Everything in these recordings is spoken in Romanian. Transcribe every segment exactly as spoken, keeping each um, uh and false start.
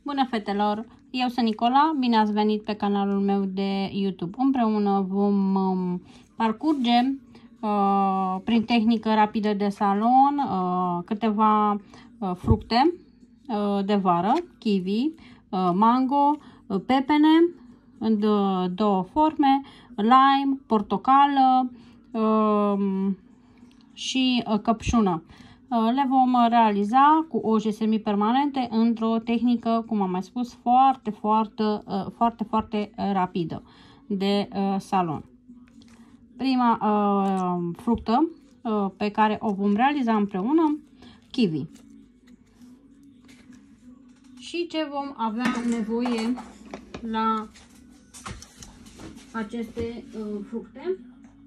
Bună fetelor! Eu sunt Nicola, bine ați venit pe canalul meu de YouTube. Împreună vom um, parcurge uh, prin tehnică rapidă de salon uh, câteva uh, fructe uh, de vară, kiwi, uh, mango, uh, pepene în două forme, lime, portocală uh, și uh, căpșună. Le vom realiza cu oje semipermanente într-o tehnică, cum am mai spus, foarte, foarte, foarte, foarte rapidă de salon. Prima uh, fructă uh, pe care o vom realiza împreună, kiwi. Și ce vom avea nevoie la aceste uh, fructe?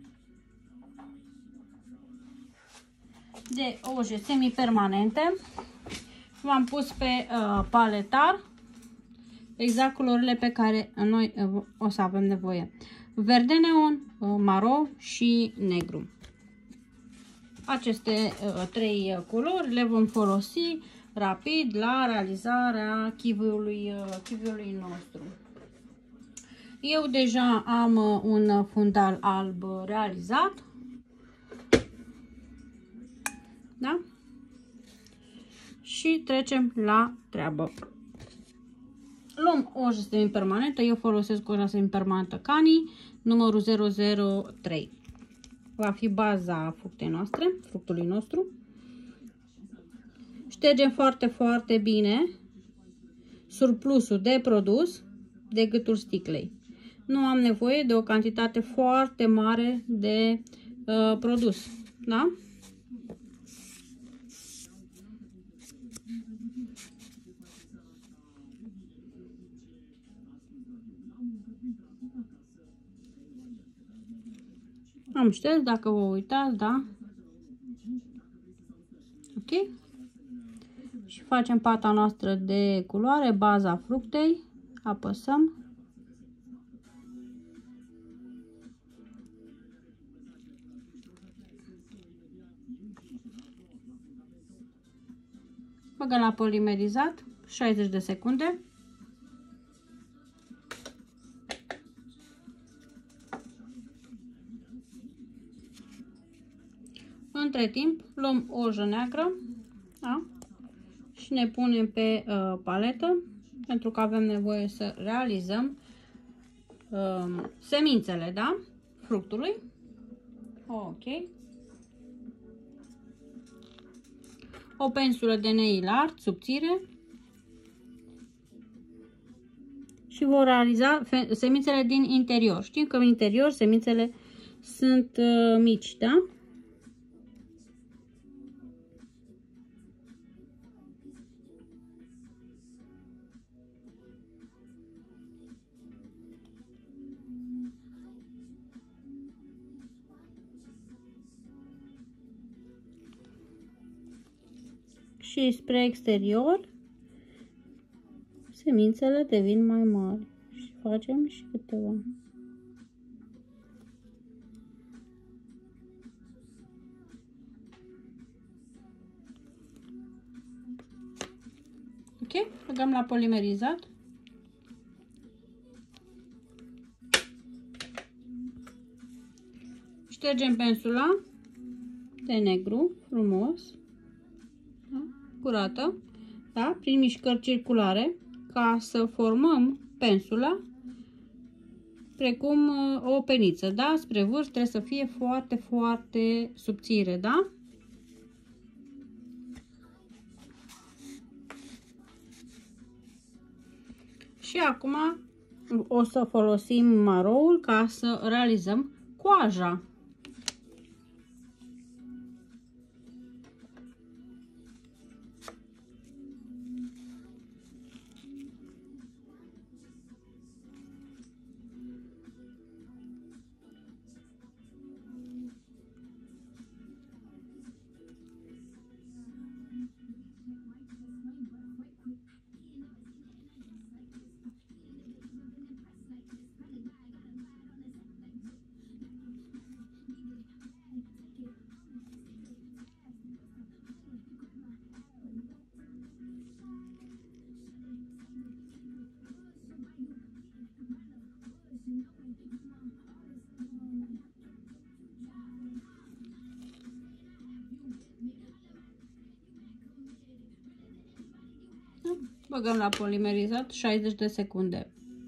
De oje semipermanente. V-am pus pe uh, paletar exact culorile pe care noi uh, o să avem nevoie: verde neon, uh, maro și negru. Aceste uh, trei culori le vom folosi rapid la realizarea kiwiului, uh, kiwiului nostru. Eu deja am uh, un fundal alb realizat. Da? Și trecem la treabă. Luăm o ojă semipermanentă. Eu folosesc oja semipermanentă Cani, numărul zero zero trei. Va fi baza fructei noastre, fructului nostru. Ștergem foarte, foarte bine surplusul de produs de gâtul sticlei. Nu am nevoie de o cantitate foarte mare de uh, produs. Da? Am șters, dacă vă uitați, da? Ok? Și facem pata noastră de culoare, baza fructei, apăsăm. Băgăm la polimerizat, șaizeci de secunde. Între timp, luăm o ojă neagră, da? Și ne punem pe uh, paletă, pentru că avem nevoie să realizăm uh, semințele, da? Fructului. Ok. O pensulă de nail art subțire și vom realiza semințele din interior. Știm că în interior semințele sunt uh, mici, da? Și spre exterior semințele devin mai mari și facem și câteva. Ok, băgăm la polimerizat. Ștergem pensula de negru frumos, da? Curată, da? Prin mișcări circulare, ca să formăm pensula precum o peniță, da? Spre vârf trebuie să fie foarte, foarte subțire, da? Și acum o să folosim maroul ca să realizăm coaja. Băgăm la polimerizat șaizeci de secunde.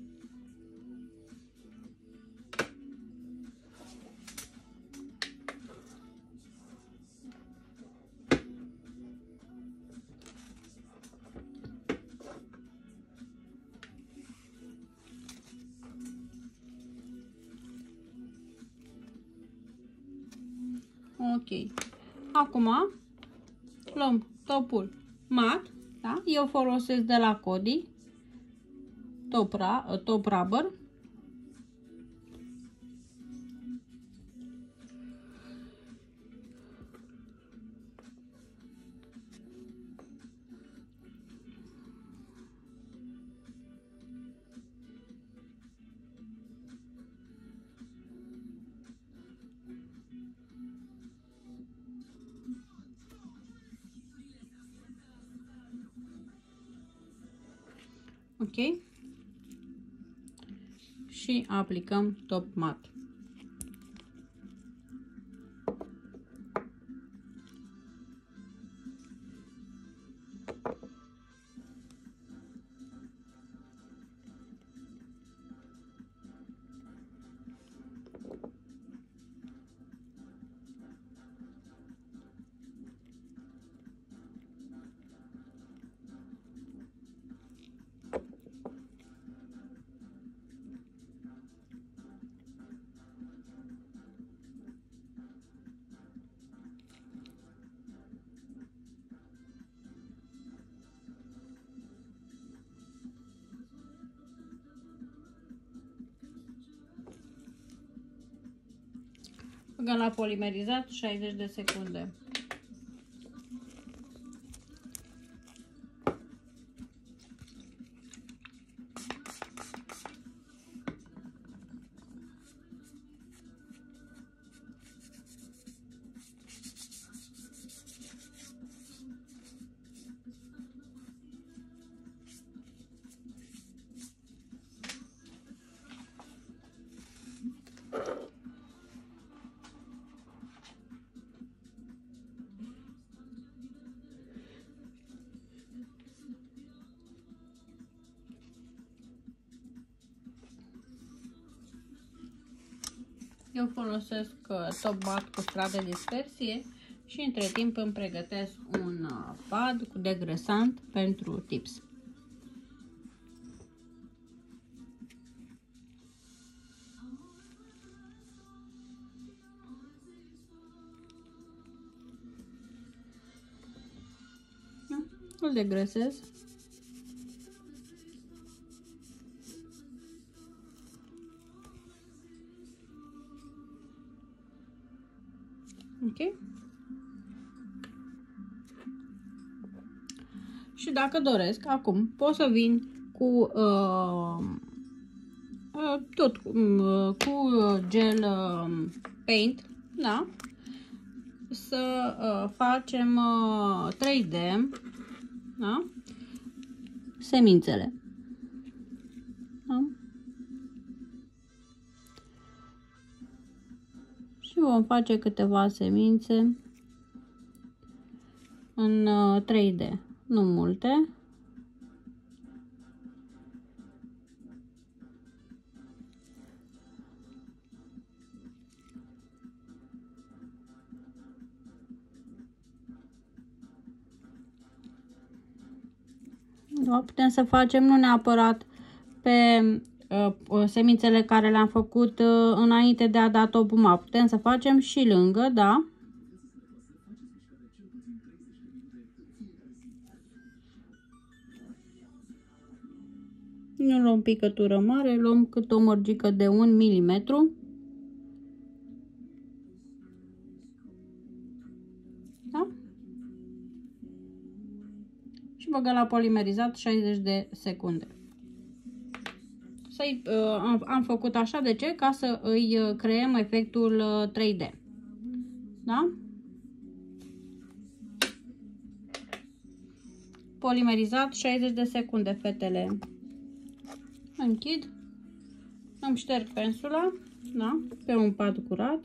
Ok. Acum luăm topul mat, da? Eu folosesc de la Cody top, top rubber. Ok? Și aplicăm top mat. Băgăm la polimerizat șaizeci de secunde. Eu folosesc top mat cu strat de dispersie și între timp îmi pregătesc un pad cu degresant pentru tips. Îl degresez. Ok? Și dacă doresc, acum pot să vin cu uh, uh, tot uh, cu gel uh, paint, da? Să uh, facem uh, trei D, da? Semințele. Da? Și vom face câteva semințe în uh, trei D, nu multe. Da, putem să facem nu neapărat pe uh, semințele care le-am făcut uh, înainte de a da topul mat. Putem să facem și lângă, da? Nu luăm picătură mare, luăm cât o mărgică de un milimetru. Da? Și băgăm la polimerizat șaizeci de secunde. Să-i, uh, am, am făcut așa, de ce? Ca să îi uh, creăm efectul uh, trei D. Da? Polimerizat șaizeci de secunde, fetele. Închid. Îmi șterg pensula, da? Pe un pad curat.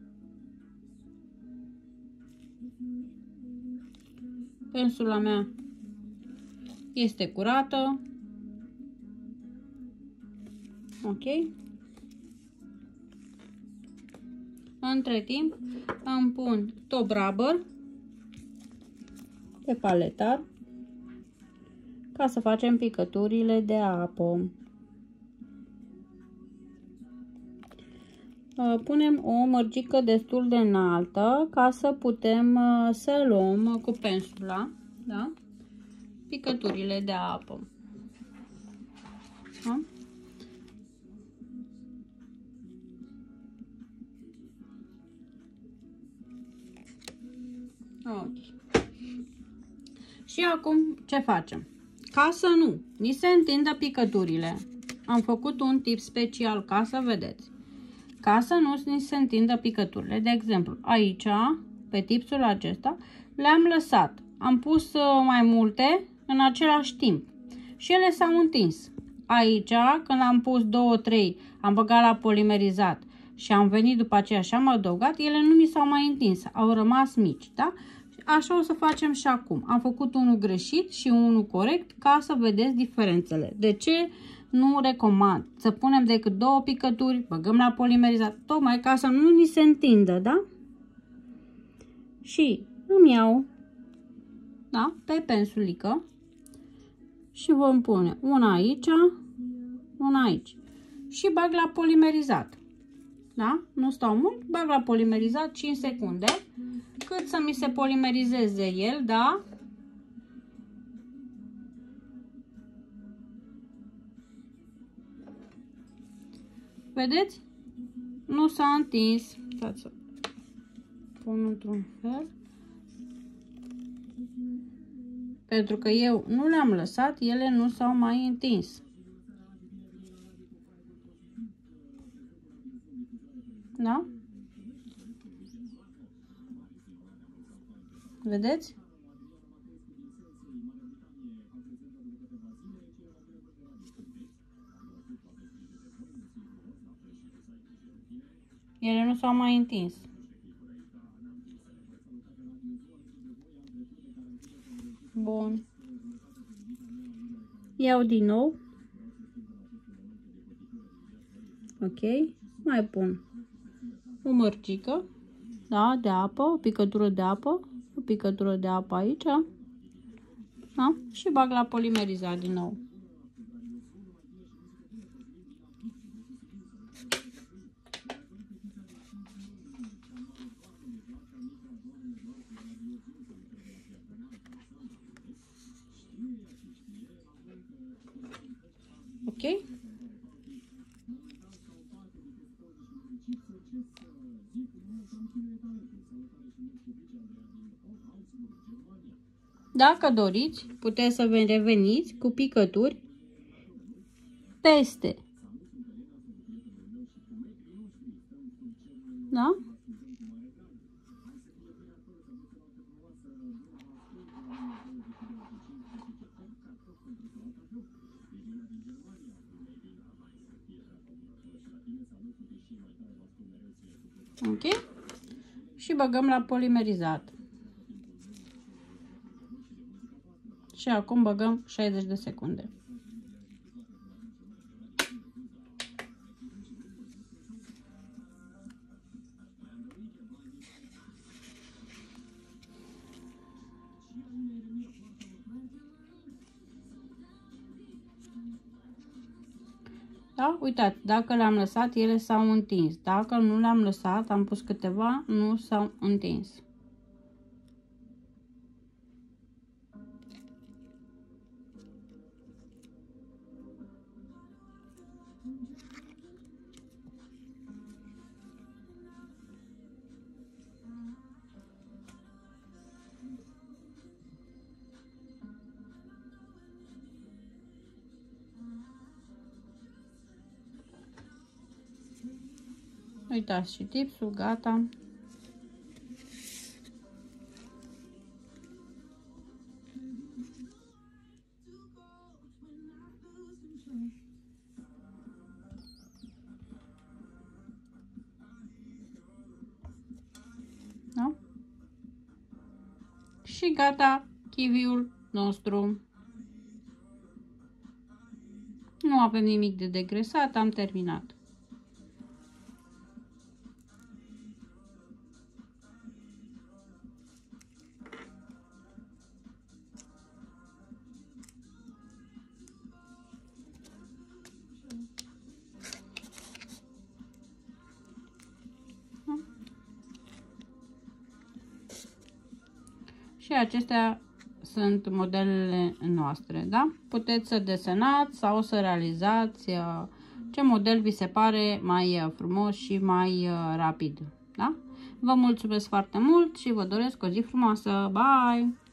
Pensula mea Este curată. Ok. Între timp îmi pun top rubber pe paletar ca să facem picăturile de apă. Punem o mărgică destul de înaltă ca să putem să luăm cu pensula, da? Picăturile de apă. Da? Ok. Și acum ce facem? Ca să nu ni se întindă picăturile, am făcut un tip special ca să vedeți. Ca să nu ni se întindă picăturile, de exemplu, aici, pe tipsul acesta, le-am lăsat. Am pus mai multe în același timp și ele s-au întins. Aici, când am pus două trei, am băgat la polimerizat și am venit după aceea și am adăugat, ele nu mi s-au mai întins, au rămas mici, da? Așa o să facem și acum. Am făcut unul greșit și unul corect ca să vedeți diferențele. De ce nu recomand să punem decât două picături, băgăm la polimerizat, tocmai ca să nu ni se întindă, da? Și îmi iau, da, pe pensulică și vom pune una aici, una aici și bag la polimerizat. Da? Nu stau mult, bag la polimerizat cinci secunde, cât să mi se polimerizeze el, da? Vedeți? Nu s-a întins. Stați să pun într-un fel. Pentru că eu nu le-am lăsat, ele nu s-au mai întins. Da? Vedeți? Ele nu s-au mai întins. Bun. Iau din nou. Ok. Mai pun o mărcică, da, de apă, o picătură de apă, o picătură de apă aici, da? Și bag la polimerizat din nou. Ok? Dacă doriți, puteți să vă reveniți cu picături peste. Da? Ok? Și băgăm la polimerizat. Și acum băgăm șaizeci de secunde. Da? Uitați, dacă le-am lăsat, ele s-au întins. Dacă nu le-am lăsat, am pus câteva, nu s-au întins. Uitați și tipsul, gata. Da? Și gata, kiwiul nostru. Nu avem nimic de degresat, am terminat. Și acestea sunt modelele noastre, da? Puteți să desenați sau să realizați ce model vi se pare mai frumos și mai rapid, da? Vă mulțumesc foarte mult și vă doresc o zi frumoasă. Bye!